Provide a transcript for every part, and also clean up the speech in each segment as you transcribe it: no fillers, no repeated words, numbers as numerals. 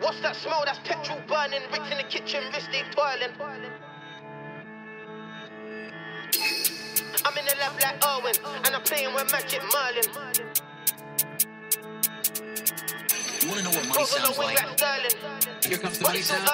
What's that smell? That's petrol burning. Ricks in the kitchen, wrist they toiling. I'm in the lab like Owen, and I'm playing with Magic Merlin. You wanna know what money sounds like? Here comes the money sound.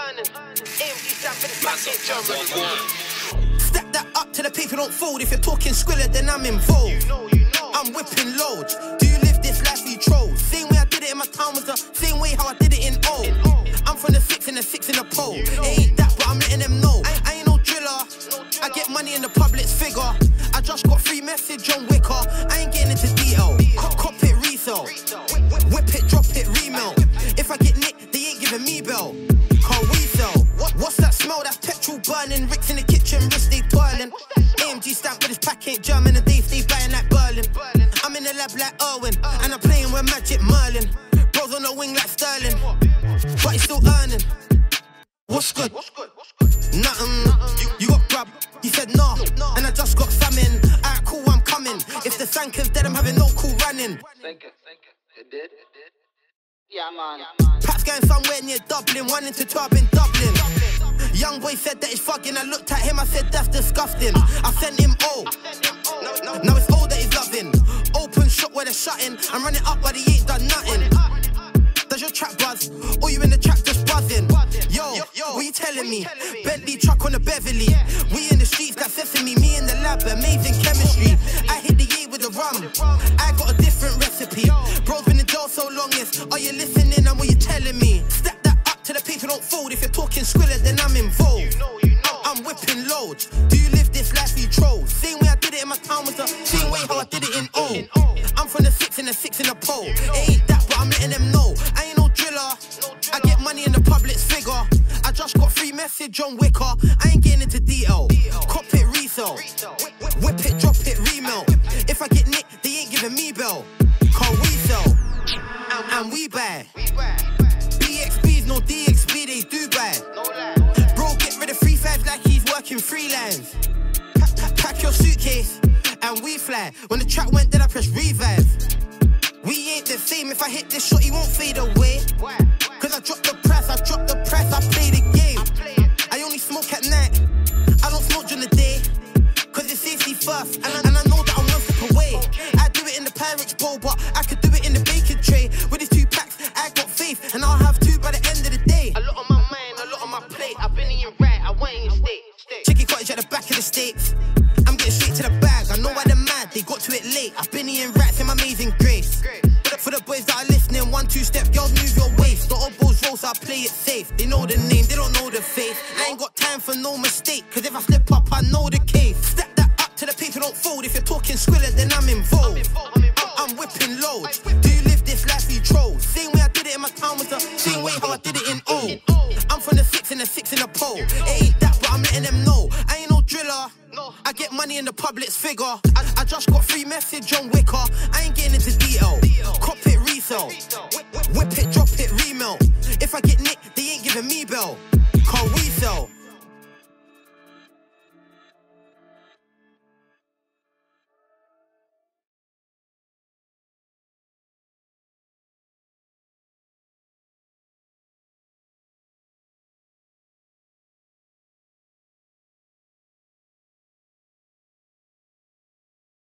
Step that up to the people, don't fold. If you're talking Skrilla, then I'm involved. I'm whipping loads. Do you live this life you trolls? Same way I did it in my town was the same way how I did it in O. I'm from the 6 and the 6 in the pole. It ain't that, but I'm letting them know. I ain't no driller. I get money in the public's figure. I just got free message on Wicker. I ain't getting into detail. Cop it, resell. Whip it, drop it, remelt. If I get nicked, they ain't giving me bell. Can't we sell? What's that smell? That's petrol burning. Ricks in the kitchen, wrist they toiling. AMG stamp, but this pack ain't German and they stay buying like Berlin. I'm in the lab like Owen, and I'm playing with Magic Merlin. Bros on the wing like Sterling, but he's still earning. What's good? Nothing. You got grub? He said no, and I just got salmon. Alright, cool, I'm coming. If the Sanka's dead, I'm having no cool running. It did? Yeah, man. Pat's going somewhere near Dublin, 1 into 2 in Dublin. Young boy said that he's fucking. I looked at him, I said that's disgusting. I sent him O. Now it's O that he's loving. Open shop where they're shutting. I'm running up while he ain't done nothing. Does your trap buzz? Or you in the trap just buzzing? Yo, what you telling me? Bentley truck on the Beverly. We in the streets, got sesame. Me in the lab, amazing chemistry. I hit the A with the rum. I got a different recipe. Bro's been in jail so long, yes. Are you listening and what you telling me? Step that up to the people, don't fold. If you're talking Skrilla, then I'm involved. I'm whipping loads. Do you live this life you trolls? Same way I did it in my town was the same way how I did it in O. I'm from the 6 and the 6 in the pole. It ain't that, but I'm letting them know. I ain't no driller. I get money in the public's figure. I just got free message on Wicker. I ain't getting into detail. Cop it, resell. Whip it, drop it, remelt. If I get nicked, they ain't giving me bell. Can't we sell? And we buy. BXBs, no DXB, they do buy. Bro, get rid of 3-5 like he's working freelance. Pack your suitcase and we fly. When the track went, then I press revive. We ain't the same. If I hit this shot, he won't fade away. Cause I dropped the price, I play the game. I only smoke at night, I don't smoke during the day. Cause it's safety first, and I know that I'm 1 step away. I do it in the Pyrex bowl, but I could do it in the bacon tray. With these 2 packs, I got faith, and I'll have 2 by the end of the day. A lot on my mind, a lot on my plate. I've been eating right, I went in state. Chicky cottage at the back of the States. I'm getting straight to the bag, I know why they're mad, they got to it late. I've been eating rats in my amazing grace. For the boys that are listening, 1-2 step, girls move your waist. The oboes roll, so I play it safe. They know the name, they don't know the face. I ain't got time for no mistake, cause if I slip up, I know the case. Step that up to the people, don't fold. If you're talking Skrilla, then I'm involved. I'm whipping loads. Do you live this life you trolls? Same way I did it in my town was the same way how I did it in O. I'm from the 6 and the 6 in the pole. It ain't that, but I'm letting them know. I ain't no driller. I get money in the public's figure. I just got free message on Wicker. I ain't getting into detail. Cop it, resell. Whip it, drop it, remelt. If I get nicked, they ain't giving me bell.